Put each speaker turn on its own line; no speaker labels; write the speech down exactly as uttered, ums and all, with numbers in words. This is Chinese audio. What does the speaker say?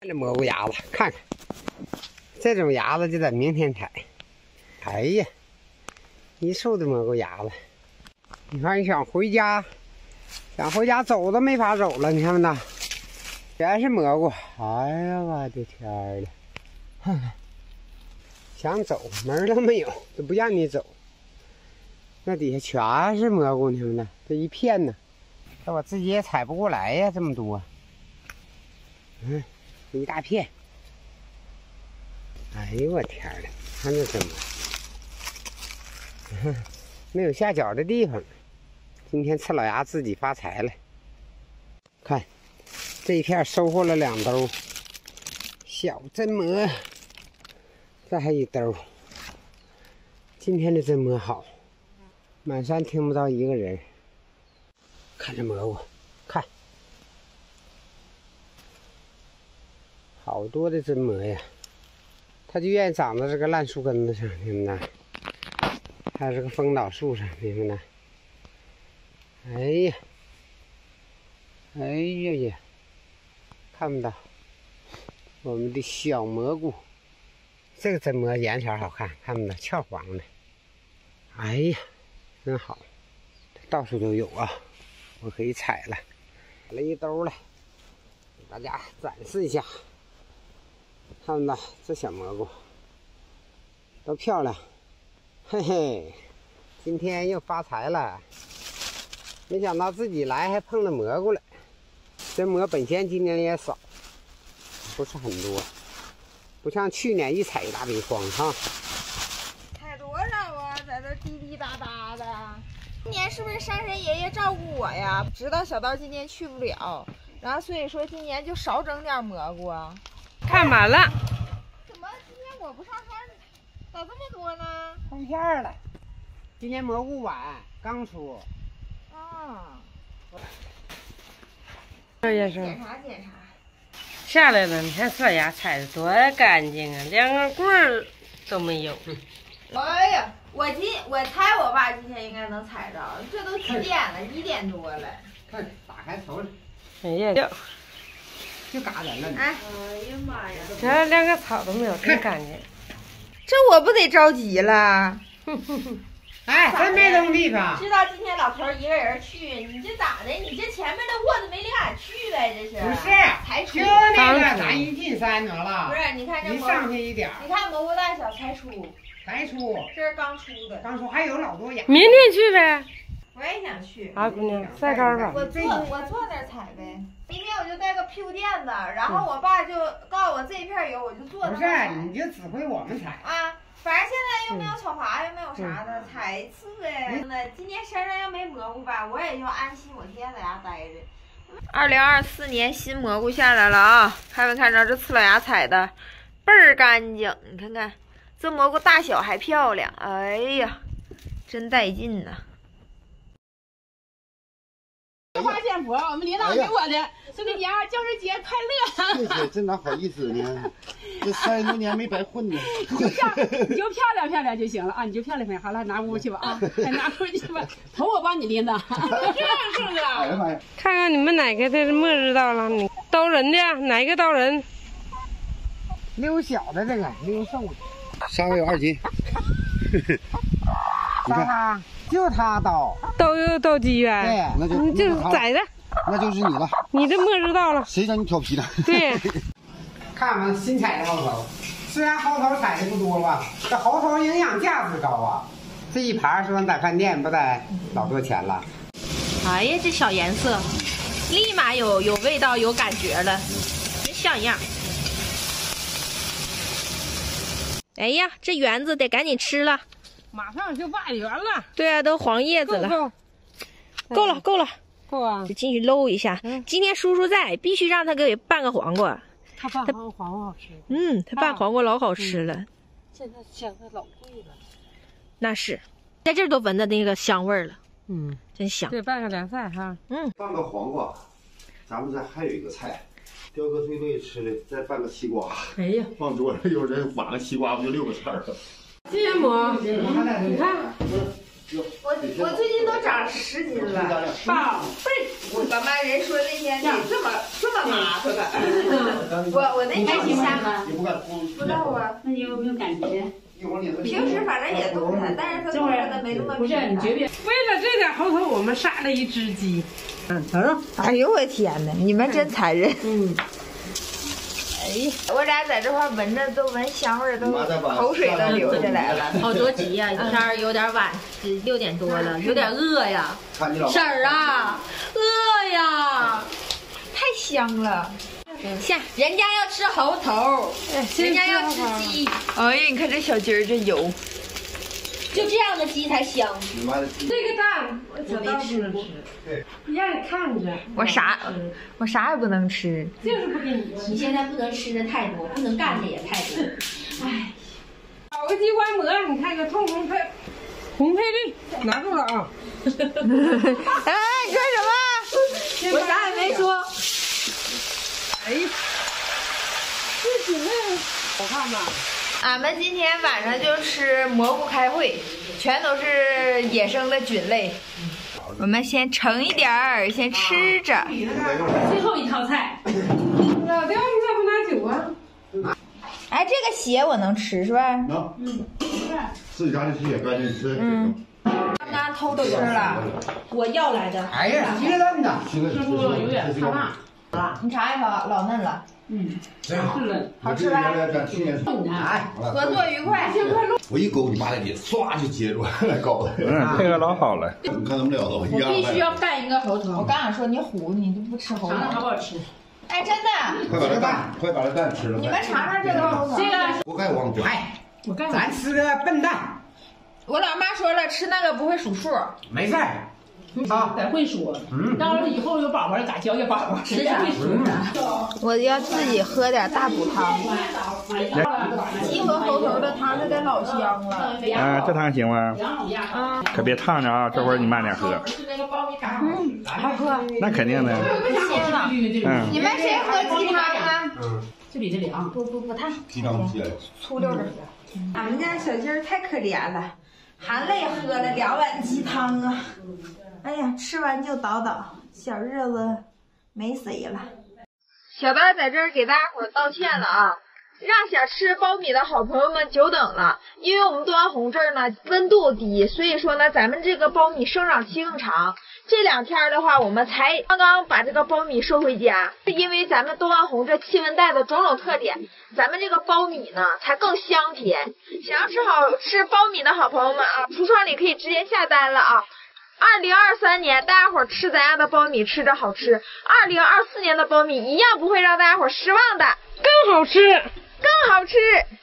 这蘑菇芽子，看看，这种芽子就在明天采。哎呀，一树的蘑菇芽子，你看你想回家，想回家走都没法走了，你看没呐？全是蘑菇，哎呀我的天儿了！哼，想走门都没有，都不让你走。那底下全是蘑菇，你看没？这一片呢，这我自己也采不过来呀，这么多。嗯。一大片，哎呦我天呐，看这什么？没有下脚的地方。今天次老牙自己发财了，看这一片收获了两兜小榛蘑，这还一兜。今天的榛蘑好，满山听不到一个人。看这蘑菇，看。好多的榛蘑呀，它就愿意长在这个烂树根子上，明白吗？还是个枫岛树上，明白吗？哎呀，哎呀呀，看不到我们的小蘑菇，这个榛蘑颜色好看，看不到俏黄的。哎呀，真好，到处都有啊，我可以采了，采了一兜了，给大家展示一下。看到这小蘑菇多漂亮，嘿嘿，今天又发财了。没想到自己来还碰了蘑菇了。这蘑本仙今年也少，不是很多，不像去年一采一大堆筐哈。
采多少啊？在这滴滴答答的。今年是不是山神爷爷照顾我呀？知道小刀今年去不了，然后所以说今年就少整点蘑菇啊。
看满了，
怎么今天我不上山，咋这么多呢？
碰片了，今年蘑菇晚刚出。
啊，
这也是
检查检查。
下来了，你看这牙踩的多干净啊，连个棍儿都没有。
哎呀，我今我猜我爸今天应该能踩着，这都几点了？一点多了。
看，打开瞅瞅。
哎呀，
就嘎人了。
哎，哎呀妈呀！
这连个草都没有，真干净。
这我不得着急了。
哎，真没东地方。
知道今天老头一个人去，你这咋的？你这前面的窝子没领俺去呗？这是？
不是，
才出。
就那个，咱一进山得了。
不是，你看这
一上去一点。
你看蘑菇大小才出。
才出。
这是刚出的。
刚出还有老多芽。
明天去呗。
我也想去。
啊，姑娘，晒干吧。
我坐我坐那儿采呗。明天我就带个屁股垫子，然后我爸就告诉我这一片有，我就坐那儿采。
不是，你就指挥我们采。
啊。反正现在又没有草伐，又没有啥的，采一次呗。那今年山上要没蘑菇吧，我也就安心，我天天在家待着。二零二四年新蘑菇下来了啊！看没看着这次老牙采的倍儿干净？你看看，这蘑菇大小还漂亮，哎呀，真带劲呐！
花献佛，我们领导给我的，说给娘教师节快乐。
谢谢，这哪好意思呢？这三十多年没白混呢。
你就漂，你就漂亮漂亮就行了啊！你就漂亮漂亮，好了，拿屋去吧啊，拿屋去吧。头我帮你拎的，这样是不是？
哎呀妈呀！
看看你们哪个的末日到了？你刀人的哪个刀人？
溜小的这个，溜瘦的。
稍微有二斤。
你看他，就他刀，
刀又刀鸡呗。
对，
那就
你这宰的，
那就是你了。
你这末日到了。
谁让你调皮的？
对。
看看新采的猴头，虽然猴头采的不多吧，这猴头营养价值高啊。这一盘说在饭店不得老多钱了。
哎呀，这小颜色，立马有有味道有感觉了，真像样。哎呀，这园子得赶紧吃了，
马上就罢园了。
对啊，都黄叶子了。
够
够了，够了，
够啊！
就进去搂一下。嗯、今天叔叔在，必须让他给拌个黄瓜。
他拌黄瓜黄瓜好吃。
嗯，他拌黄瓜老好吃了。嗯、
现在现在老贵了。
那是，在这儿都闻到那个香味儿了。
嗯，
真香。
对，拌个凉菜哈。
嗯，
拌个黄瓜，咱们这还有一个菜。雕哥最乐意吃的，再拌个西瓜。
哎呀，
放桌上有人挖个西瓜，不就六个菜了？
芥末，你看，
我我最近都长十斤了，
宝贝，
我妈妈人说那天得这么这么麻麻的。我我那天去下吗？
你不敢
不知道啊。
那你有没有感觉？
平时反正也动它，但是它动的没那么
不是你绝对。
为了这点猴头，我们杀了一只鸡。
嗯，等着。
哎呦我天哪，你们真残忍。
嗯。
哎呀，我俩在这块闻着都闻香味儿，都口水都流下来了。
好多急呀！天儿有点晚，六点多了，有点饿呀。婶儿啊，饿呀！
太香了。
下，人家要吃猴头，人家要吃鸡。
哎呀，你看这小鸡儿这油，
就这样的鸡才香。
这个蛋我知道不能吃，对，让你看着。
我啥我啥也不能吃，
就是不给你吃。
你现在不能吃的太多，不能干的也太多。
哎，炒个鸡冠馍，你看个通红配红配绿，拿住了啊！
哎，你说什么？我啥也没说。
哎，这几位好看吧？
俺们今天晚上就吃蘑菇开会，全都是野生的菌类。我们先盛一点儿，先吃着。
最后一套菜。
老刁，你咋不拿酒啊？
哎，这个血我能吃是吧？
能。嗯。自己家的血赶紧吃。
嗯。刚刚偷吃了，
我要来的。
哎呀，新嫩的，
师
傅有点怕辣。
你尝一口，老嫩了。
嗯，
真好。
好吃吧？
哎，
合作愉快。
我一勾你妈的你，唰就接住了，搞的。
嗯，配合老好了。
你看他们聊的，
我必须要带一个猴头。
我刚想说你虎，你都不吃猴头。
尝尝好不好吃？
哎，真的。
快把这蛋，快把这蛋吃了。
你们尝尝这个猴头。
这个
我盖忘掉。
哎，
我盖
咱吃个笨蛋。
我老妈说了，吃那个不会数数。
没事儿。啊，
得会说。嗯。到时候以后有宝宝咋教教宝宝？谁会说？
我要自己喝点大补汤。鸡和猴头的汤是得老香了。
啊，这汤行吗？
啊，
可别烫着啊，这会儿你慢点喝。
嗯，好喝。
那肯定的。
鲜了。
嗯。
你们谁喝鸡汤啊？
嗯。
这里这里啊。
不不不烫。
鸡汤鸡。
粗溜的。俺们家小鸡儿太可怜了，含泪喝了两碗鸡汤啊。哎呀，吃完就倒倒，小日子没谁了。小蛋在这儿给大家伙道歉了啊，让想吃苞米的好朋友们久等了。因为我们端红这儿呢温度低，所以说呢咱们这个苞米生长期更长。这两天的话，我们才刚刚把这个苞米收回家，是因为咱们东安红这气温带的种种特点，咱们这个苞米呢才更香甜。想要吃好吃苞米的好朋友们啊，橱窗里可以直接下单了啊。二零二三年，大家伙吃咱家的苞米吃着好吃。二零二四年的苞米一样不会让大家伙失望的，
更好吃，
更好吃。